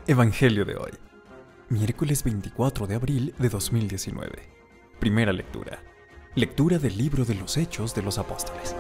Evangelio de hoy, miércoles 24 de abril de 2019. Primera lectura. Lectura del libro de los Hechos de los Apóstoles.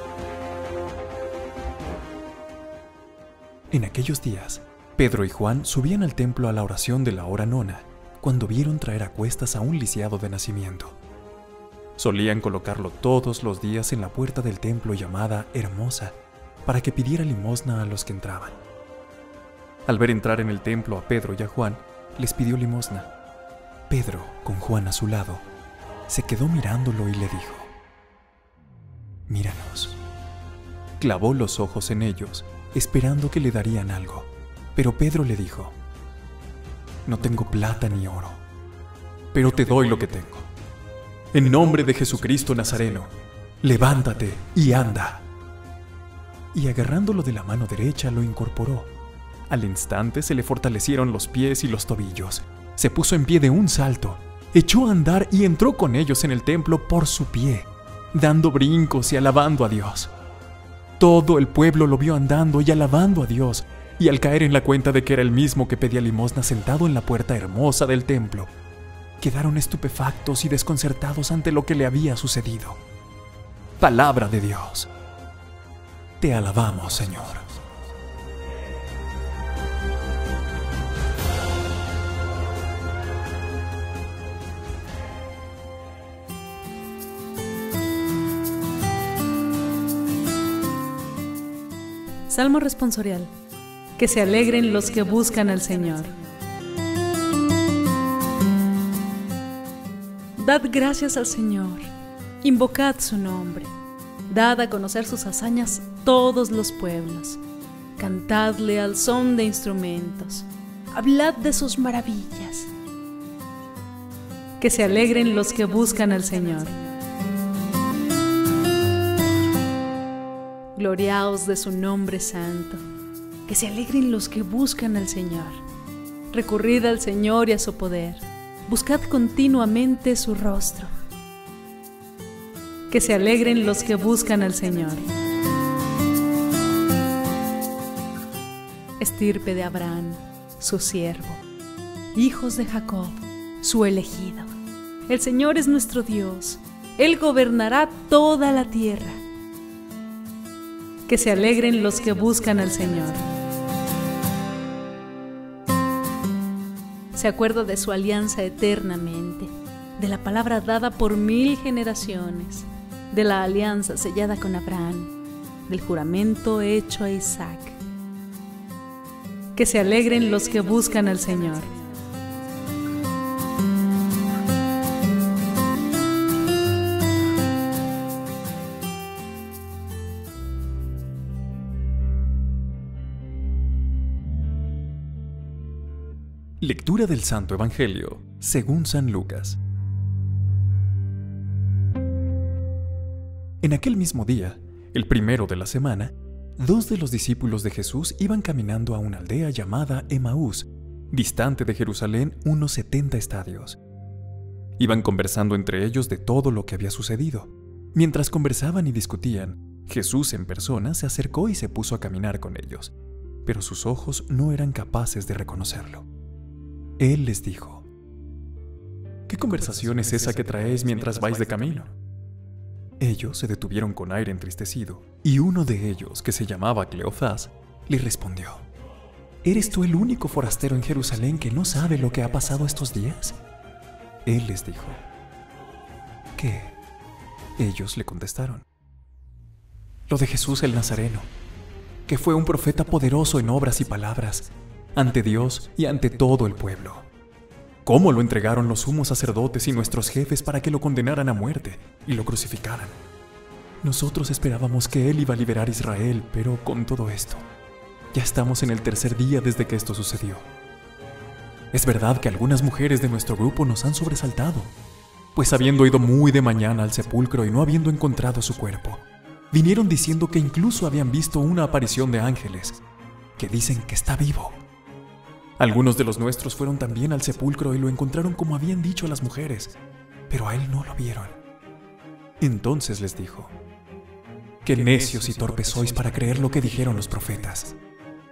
En aquellos días, Pedro y Juan subían al templo a la oración de la hora nona, cuando vieron traer a cuestas a un lisiado de nacimiento. Solían colocarlo todos los días en la puerta del templo llamada Hermosa, para que pidiera limosna a los que entraban. Al ver entrar en el templo a Pedro y a Juan, les pidió limosna. Pedro, con Juan a su lado, se quedó mirándolo y le dijo: «Míranos». Clavó los ojos en ellos, esperando que le darían algo. Pero Pedro le dijo: «No tengo plata ni oro, pero te doy lo que tengo. En nombre de Jesucristo Nazareno, levántate y anda». Y agarrándolo de la mano derecha, lo incorporó. Al instante se le fortalecieron los pies y los tobillos. Se puso en pie de un salto, echó a andar y entró con ellos en el templo por su pie, dando brincos y alabando a Dios. Todo el pueblo lo vio andando y alabando a Dios, y al caer en la cuenta de que era el mismo que pedía limosna sentado en la puerta hermosa del templo, quedaron estupefactos y desconcertados ante lo que le había sucedido. Palabra de Dios. Te alabamos, Señor. Salmo responsorial. Que se alegren los que buscan al Señor. Dad gracias al Señor, invocad su nombre, dad a conocer sus hazañas todos los pueblos, cantadle al son de instrumentos, hablad de sus maravillas. Que se alegren los que buscan al Señor. Gloriaos de su nombre santo, que se alegren los que buscan al Señor. Recurrid al Señor y a su poder, buscad continuamente su rostro. Que se alegren los que buscan al Señor. Estirpe de Abraham, su siervo, hijos de Jacob, su elegido. El Señor es nuestro Dios, Él gobernará toda la tierra. Que se alegren los que buscan al Señor. Se acuerda de su alianza eternamente, de la palabra dada por 1000 generaciones, de la alianza sellada con Abraham, del juramento hecho a Isaac. Que se alegren los que buscan al Señor. Lectura del Santo Evangelio según San Lucas. En aquel mismo día, el primero de la semana, 2 de los discípulos de Jesús iban caminando a una aldea llamada Emaús, distante de Jerusalén unos 70 estadios. Iban conversando entre ellos de todo lo que había sucedido. Mientras conversaban y discutían, Jesús en persona se acercó y se puso a caminar con ellos, pero sus ojos no eran capaces de reconocerlo. Él les dijo: «¿Qué conversación es esa que traéis mientras vais de camino?». Ellos se detuvieron con aire entristecido, y uno de ellos, que se llamaba Cleofás, le respondió: «¿Eres tú el único forastero en Jerusalén que no sabe lo que ha pasado estos días?». Él les dijo: «¿Qué?». Ellos le contestaron: «Lo de Jesús el Nazareno, que fue un profeta poderoso en obras y palabras, ante Dios y ante todo el pueblo. Cómo lo entregaron los sumos sacerdotes y nuestros jefes para que lo condenaran a muerte y lo crucificaran. Nosotros esperábamos que Él iba a liberar a Israel, pero con todo esto, ya estamos en el 3er día desde que esto sucedió. Es verdad que algunas mujeres de nuestro grupo nos han sobresaltado, pues habiendo ido muy de mañana al sepulcro y no habiendo encontrado su cuerpo, vinieron diciendo que incluso habían visto una aparición de ángeles, que dicen que está vivo. Algunos de los nuestros fueron también al sepulcro y lo encontraron como habían dicho las mujeres, pero a él no lo vieron». Entonces les dijo: «Qué necios y torpes sois para creer lo que dijeron los profetas.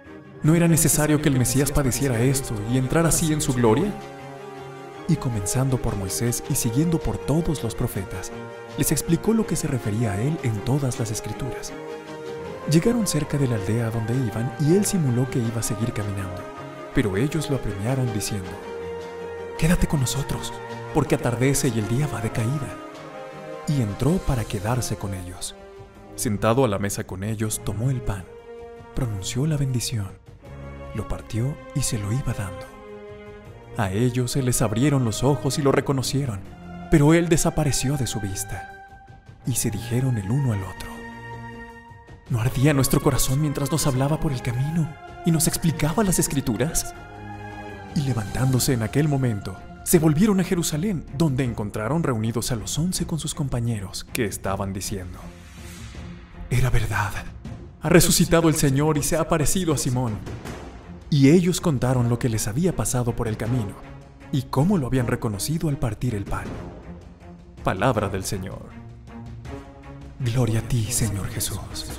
¿No era necesario que el Mesías padeciera esto y entrara así en su gloria? Y comenzando por Moisés y siguiendo por todos los profetas, les explicó lo que se refería a él en todas las Escrituras. Llegaron cerca de la aldea donde iban y él simuló que iba a seguir caminando, pero ellos lo apremiaron diciendo: «Quédate con nosotros, porque atardece y el día va de caída». Y entró para quedarse con ellos. Sentado a la mesa con ellos, tomó el pan, pronunció la bendición, lo partió y se lo iba dando. A ellos se les abrieron los ojos y lo reconocieron, pero él desapareció de su vista. Y se dijeron el uno al otro: ¿no ardía nuestro corazón mientras nos hablaba por el camino y nos explicaba las Escrituras? Y levantándose en aquel momento, se volvieron a Jerusalén, donde encontraron reunidos a los 11 con sus compañeros, que estaban diciendo: «Era verdad, ha resucitado el Señor y se ha aparecido a Simón». Y ellos contaron lo que les había pasado por el camino y cómo lo habían reconocido al partir el pan. Palabra del Señor. Gloria a ti, Señor Jesús.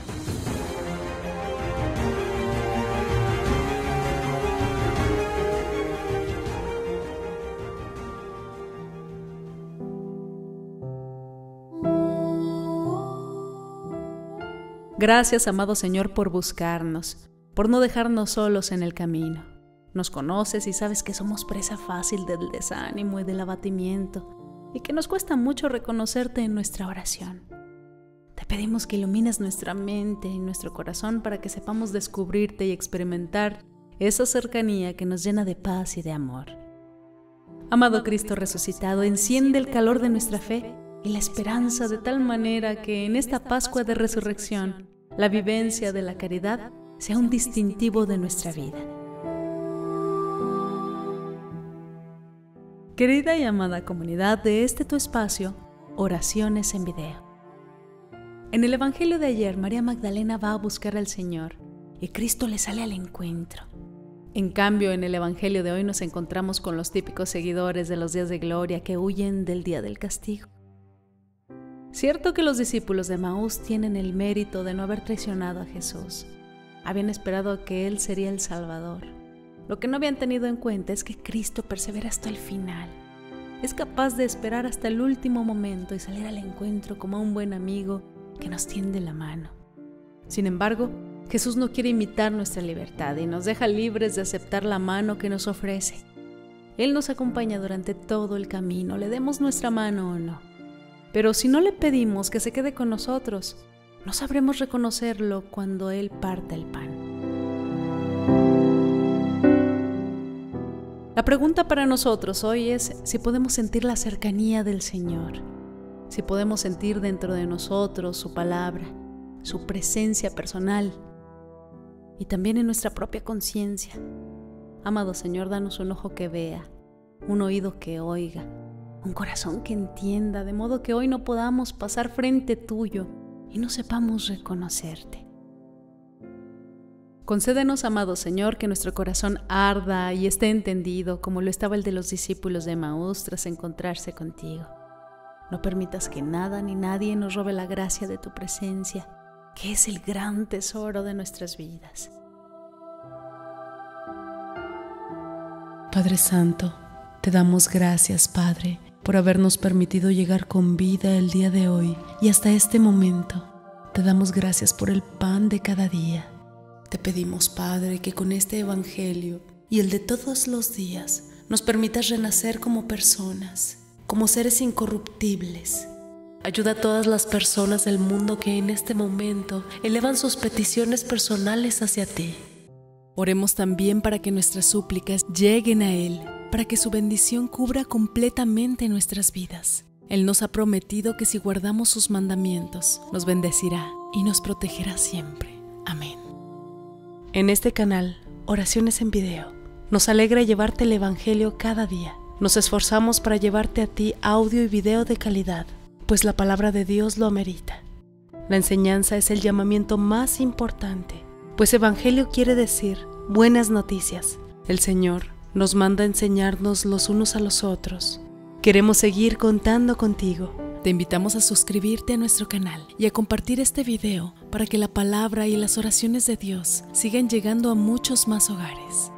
Gracias, amado Señor, por buscarnos, por no dejarnos solos en el camino. Nos conoces y sabes que somos presa fácil del desánimo y del abatimiento, y que nos cuesta mucho reconocerte en nuestra oración. Te pedimos que ilumines nuestra mente y nuestro corazón para que sepamos descubrirte y experimentar esa cercanía que nos llena de paz y de amor. Amado Cristo resucitado, enciende el calor de nuestra fe y la esperanza de tal manera que en esta Pascua de Resurrección, la vivencia de la caridad sea un distintivo de nuestra vida. Querida y amada comunidad de este tu espacio, Oraciones en Video. En el Evangelio de ayer, María Magdalena va a buscar al Señor y Cristo le sale al encuentro. En cambio, en el Evangelio de hoy nos encontramos con los típicos seguidores de los días de gloria que huyen del día del castigo. Cierto que los discípulos de Emaús tienen el mérito de no haber traicionado a Jesús. Habían esperado que Él sería el Salvador. Lo que no habían tenido en cuenta es que Cristo persevera hasta el final. Es capaz de esperar hasta el último momento y salir al encuentro como un buen amigo que nos tiende la mano. Sin embargo, Jesús no quiere imitar nuestra libertad y nos deja libres de aceptar la mano que nos ofrece. Él nos acompaña durante todo el camino, le demos nuestra mano o no. Pero si no le pedimos que se quede con nosotros, no sabremos reconocerlo cuando Él parta el pan. La pregunta para nosotros hoy es si podemos sentir la cercanía del Señor, si podemos sentir dentro de nosotros su palabra, su presencia personal y también en nuestra propia conciencia. Amado Señor, danos un ojo que vea, un oído que oiga, un corazón que entienda, de modo que hoy no podamos pasar frente tuyo y no sepamos reconocerte. Concédenos, amado Señor, que nuestro corazón arda y esté entendido como lo estaba el de los discípulos de Emaús tras encontrarse contigo. No permitas que nada ni nadie nos robe la gracia de tu presencia, que es el gran tesoro de nuestras vidas. Padre Santo, te damos gracias, Padre, por habernos permitido llegar con vida el día de hoy y hasta este momento. Te damos gracias por el pan de cada día. Te pedimos, Padre, que con este Evangelio y el de todos los días nos permitas renacer como personas, como seres incorruptibles. Ayuda a todas las personas del mundo que en este momento elevan sus peticiones personales hacia ti. Oremos también para que nuestras súplicas lleguen a Él, para que su bendición cubra completamente nuestras vidas. Él nos ha prometido que si guardamos sus mandamientos, nos bendecirá y nos protegerá siempre. Amén. En este canal, Oraciones en Video, nos alegra llevarte el Evangelio cada día. Nos esforzamos para llevarte a ti audio y video de calidad, pues la palabra de Dios lo amerita. La enseñanza es el llamamiento más importante, pues Evangelio quiere decir buenas noticias. El Señor nos manda a enseñarnos los unos a los otros. Queremos seguir contando contigo, Te invitamos a suscribirte a nuestro canal y a compartir este video para que la palabra y las oraciones de Dios sigan llegando a muchos más hogares.